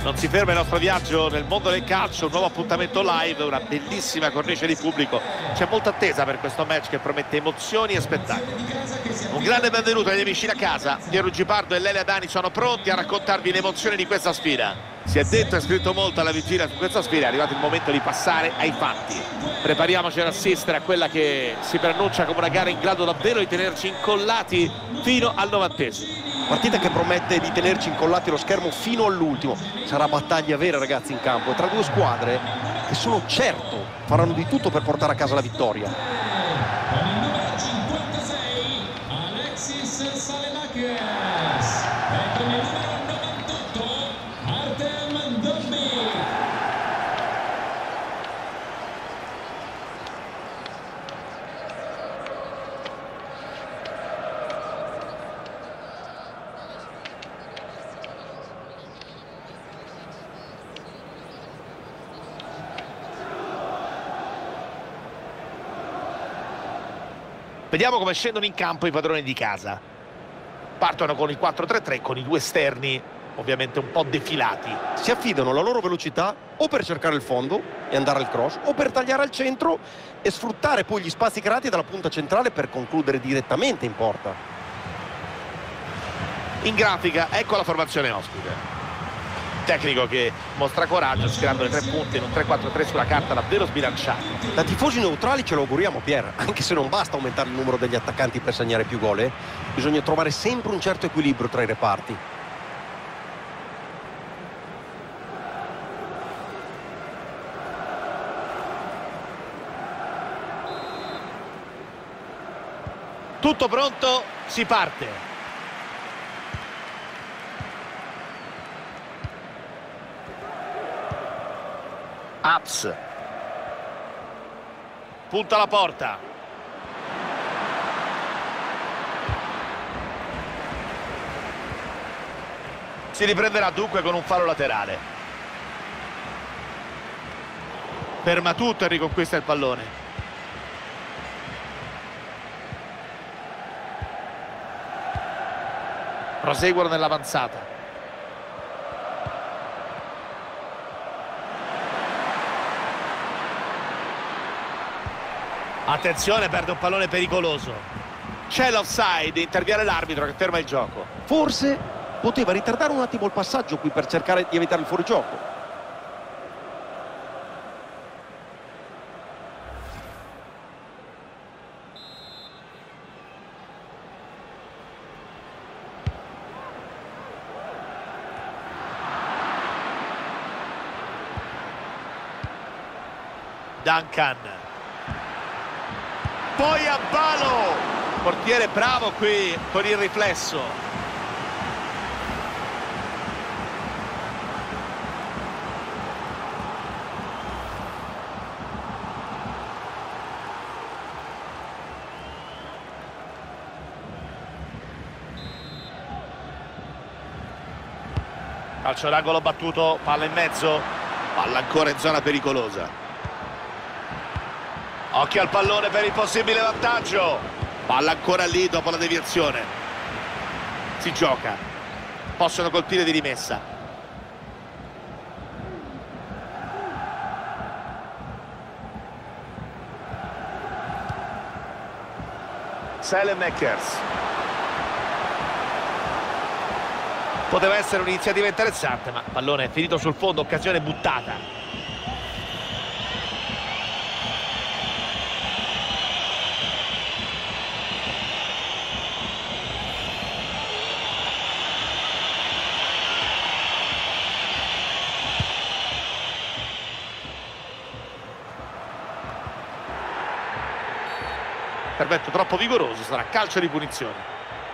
Non si ferma il nostro viaggio nel mondo del calcio, un nuovo appuntamento live, una bellissima cornice di pubblico. C'è molta attesa per questo match che promette emozioni e spettacolo. Un grande benvenuto agli amici da casa. Piero Gipardo e Lele Adani sono pronti a raccontarvi le emozioni di questa sfida. Si è detto e scritto molto alla vigilia su questa sfida, è arrivato il momento di passare ai fatti. Prepariamoci ad assistere a quella che si preannuncia come una gara in grado davvero di tenerci incollati fino al 90°. Partita che promette di tenerci incollati allo schermo fino all'ultimo. Sarà battaglia vera, ragazzi, in campo, tra due squadre che sono certo faranno di tutto per portare a casa la vittoria. Alexis Saelemaekers e con il numero 98 Artem Dovbyk. Vediamo come scendono in campo i padroni di casa. Partono con il 4-3-3 con i due esterni ovviamente un po' defilati. Si affidano alla loro velocità o per cercare il fondo e andare al cross o per tagliare al centro e sfruttare poi gli spazi creati dalla punta centrale per concludere direttamente in porta. In grafica ecco la formazione ospite. Tecnico che mostra coraggio schierando le 3 punte in un 3-4-3 sulla carta davvero sbilanciato. Da tifosi neutrali ce lo auguriamo, Pier, anche se non basta aumentare il numero degli attaccanti per segnare più gol, bisogna trovare sempre un certo equilibrio tra i reparti. Tutto pronto, si parte. Aps punta la porta, si riprenderà dunque con un fallo laterale. Ferma tutto e riconquista il pallone. Proseguono nell'avanzata. Attenzione, perde un pallone pericoloso. C'è l'offside, interviene l'arbitro che ferma il gioco. Forse poteva ritardare un attimo il passaggio qui per cercare di evitare il fuorigioco. Duncan. Poi a palo, portiere bravo qui con il riflesso. Calcio d'angolo battuto, palla in mezzo, palla ancora in zona pericolosa. Occhio al pallone per il possibile vantaggio. Palla ancora lì dopo la deviazione. Si gioca. Possono colpire di rimessa. Saelemaekers. Poteva essere un'iniziativa interessante, ma il pallone è finito sul fondo, occasione buttata. Intervento troppo vigoroso, sarà calcio di punizione.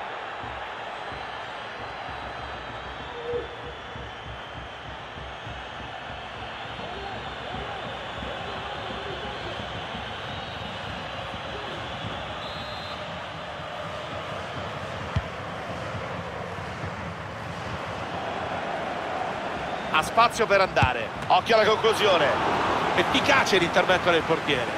Ha spazio per andare, occhio alla conclusione. Efficace l'intervento del portiere.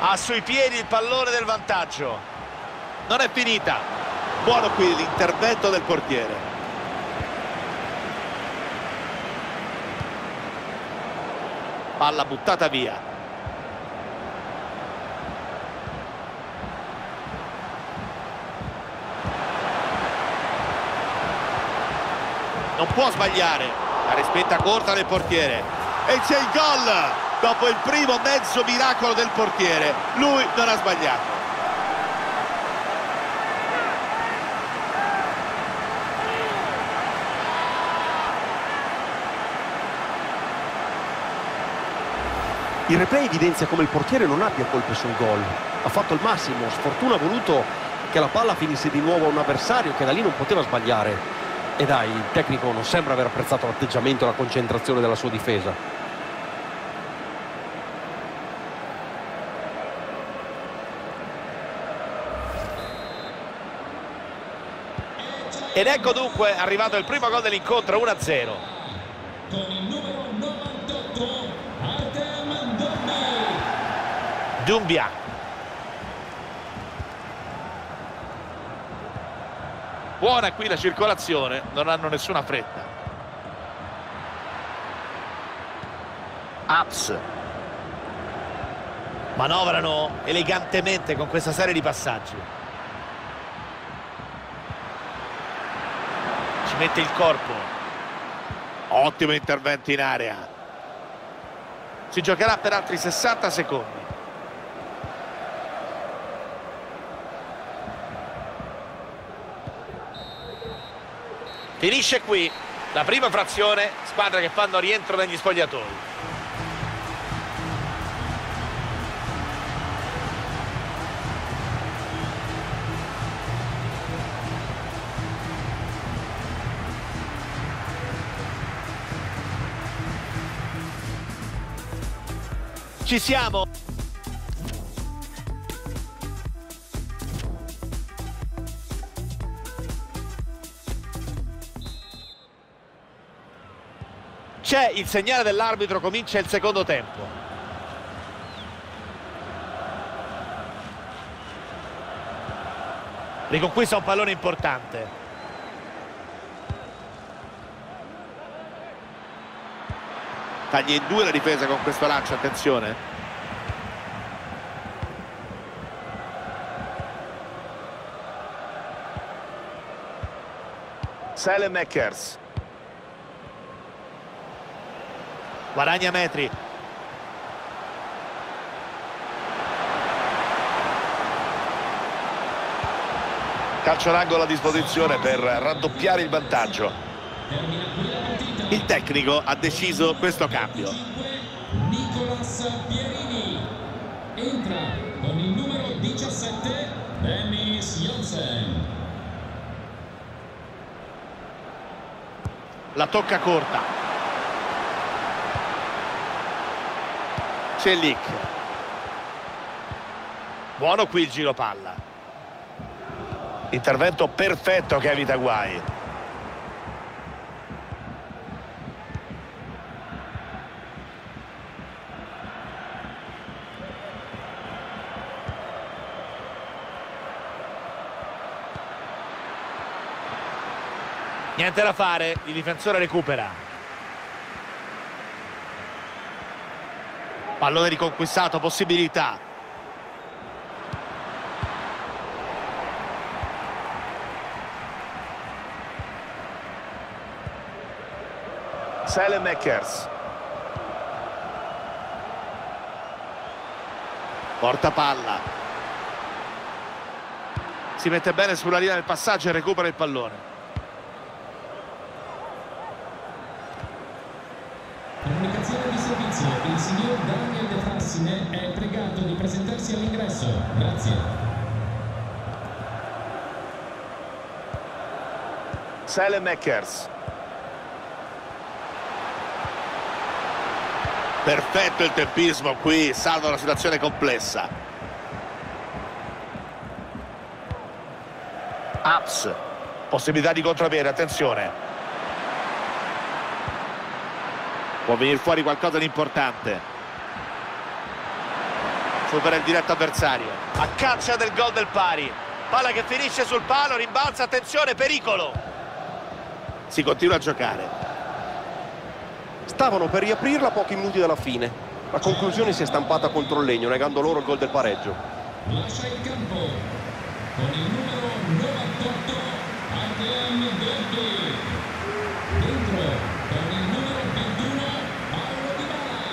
Ha sui piedi il pallone del vantaggio. Non è finita. Buono qui l'intervento del portiere. Palla buttata via. Non può sbagliare. La respinta corta del portiere. E c'è il gol! Dopo il primo mezzo miracolo del portiere, lui non ha sbagliato. Il replay evidenzia come il portiere non abbia colpe sul gol. Ha fatto il massimo, sfortuna ha voluto che la palla finisse di nuovo a un avversario che da lì non poteva sbagliare. E dai, il tecnico non sembra aver apprezzato l'atteggiamento e la concentrazione della sua difesa. Ed ecco dunque arrivato il primo gol dell'incontro, 1-0. Con il numero 98, Artem Dovbyk. Doumbia. Buona qui la circolazione, non hanno nessuna fretta. Ups. Manovrano elegantemente con questa serie di passaggi. Ci mette il corpo. Ottimo intervento in area. Si giocherà per altri 60 secondi. Finisce qui la prima frazione, squadre che fanno rientro negli spogliatoi. Ci siamo. C'è il segnale dell'arbitro, comincia il secondo tempo. Riconquista un pallone importante. Taglia in due la difesa con questo lancio, attenzione. Saelemaekers. Guadagna metri. Calcio d'angolo a disposizione per raddoppiare il vantaggio. Il tecnico ha deciso questo cambio. Nicolas Pierini. Entra con il numero 17, Dennis Janssen. La tocca corta. Celik. Buono qui il giro palla. Intervento perfetto che evita guai. Niente da fare, il difensore recupera. Pallone riconquistato, possibilità. Saelemaekers. Porta palla. Si mette bene sulla linea del passaggio e recupera il pallone. Comunicazione di servizio. Il signor Daniel De Frassine è pregato di presentarsi all'ingresso. Grazie. Saelemaekers. Perfetto il tempismo qui, salva una situazione complessa. Ups. Possibilità di contropiede, attenzione. Può venire fuori qualcosa di importante. supera il diretto avversario, accancia del gol del pari, palla che finisce sul palo, rimbalza, attenzione, pericolo. Si continua a giocare. Stavano per riaprirla a pochi minuti dalla fine. La conclusione si è stampata contro il legno, negando loro il gol del pareggio. Lascia il campo con il numero 98 Artem Dovbyk. Dentro con il numero 21 Paulo Dybala.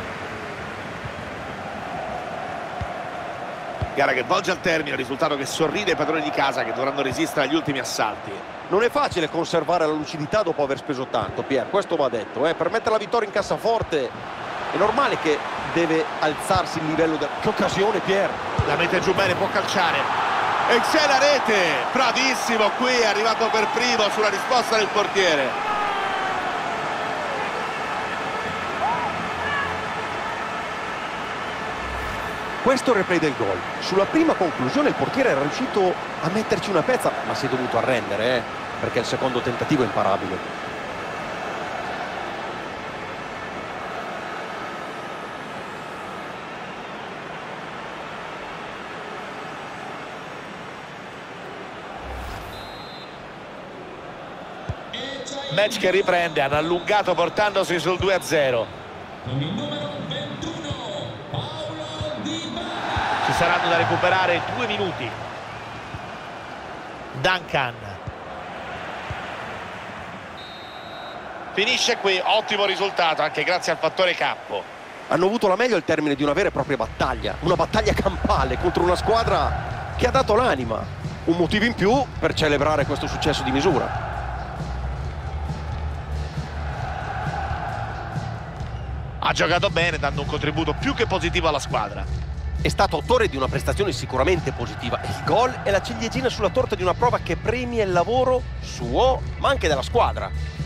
Gara che volge al termine, risultato che sorride ai padroni di casa che dovranno resistere agli ultimi assalti. Non è facile conservare la lucidità dopo aver speso tanto, Pier, questo va detto. Per mettere la vittoria in cassaforte è normale che deve alzarsi il livello del... Che occasione, Pier! La mette giù bene, può calciare. E c'è la rete! Bravissimo qui, è arrivato per primo sulla risposta del portiere. Questo è il replay del gol. Sulla prima conclusione il portiere era riuscito a metterci una pezza, ma si è dovuto arrendere, perché il secondo tentativo è imparabile. Match che riprende, hanno allungato portandosi sul 2-0. Con il numero 21 Paulo Dybala. Ci saranno da recuperare 2 minuti. Duncan. Finisce qui, ottimo risultato anche grazie al fattore campo. Hanno avuto la meglio al termine di una vera e propria battaglia. Una battaglia campale contro una squadra che ha dato l'anima. Un motivo in più per celebrare questo successo di misura. Ha giocato bene, dando un contributo più che positivo alla squadra. È stato autore di una prestazione sicuramente positiva. Il gol è la ciliegina sulla torta di una prova che premia il lavoro suo, ma anche della squadra.